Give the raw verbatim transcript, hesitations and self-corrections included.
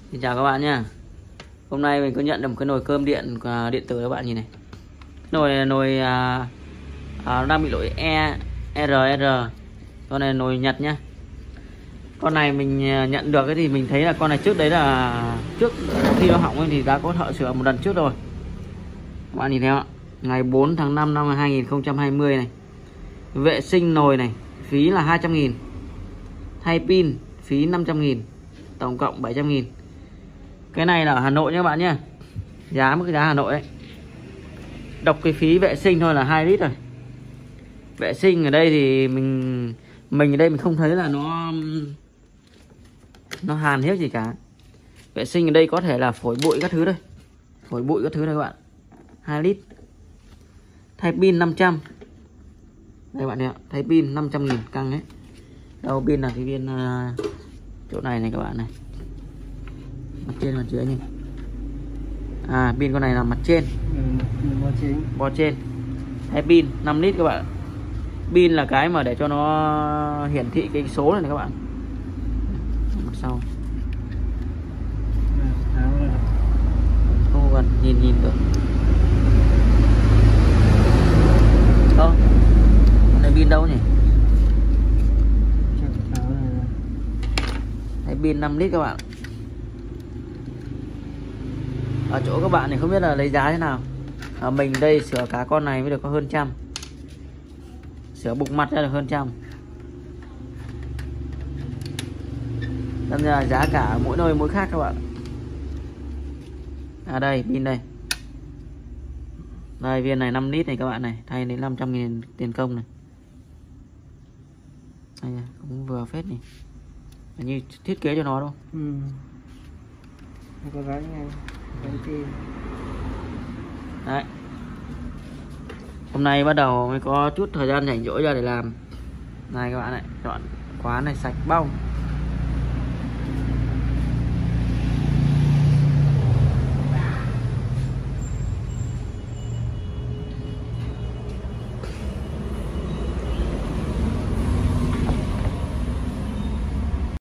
Xin chào các bạn nha. Hôm nay mình có nhận được một cái nồi cơm điện điện tử các bạn nhìn này. Nồi này nồi à, à, đang bị lỗi E R R. Con này nồi Nhật nhá. Con này mình nhận được cái thì mình thấy là con này trước đấy là trước khi nó hỏng thì đã có thợ sửa một lần trước rồi. Các bạn nhìn thấy không ạ? Ngày bốn tháng năm năm hai nghìn không trăm hai mươi này. Vệ sinh nồi này phí là hai trăm nghìn. Thay pin phí năm trăm nghìn. Tổng cộng bảy trăm nghìn. Cái này là ở Hà Nội nhé các bạn nhé. Giá mức giá Hà Nội đấy. Đọc cái phí vệ sinh thôi là hai lít rồi. Vệ sinh ở đây thì mình mình ở đây mình không thấy là nó nó hàn hết gì cả. Vệ sinh ở đây có thể là phổi bụi các thứ đây. Phổi bụi các thứ đây các bạn. hai lít. Thay pin năm trăm. Đây các bạn ạ, thay pin năm trăm nghìn căng đấy. Đâu pin là cái viên uh, chỗ này này các bạn này. Mặt trên mặt dưới nhỉ. À pin con này là mặt trên. Ừ, bo trên. Bo trên. Thay pin năm lít các bạn. Pin là cái mà để cho nó hiển thị cái số này, này các bạn. Mặt sau. Không cần nhìn nhìn được. Không. Con này pin đâu nhỉ? Thay pin năm lít các bạn. Ở chỗ các bạn thì không biết là lấy giá thế nào. Ở mình đây sửa cả con này mới được có hơn trăm. Sửa bục mặt ra được hơn trăm. Nên là giá cả mỗi nơi mỗi khác các bạn. À đây pin đây. Đây viên này năm lít này các bạn này. Thay đến năm trăm nghìn tiền công này. Đây này, cũng vừa phết nhỉ. Như thiết kế cho nó đâu. Ừ. Không có gắn nha. Đấy. Hôm nay bắt đầu mới có chút thời gian rảnh rỗi ra để làm. Này các bạn này, chọn khóa này sạch bong.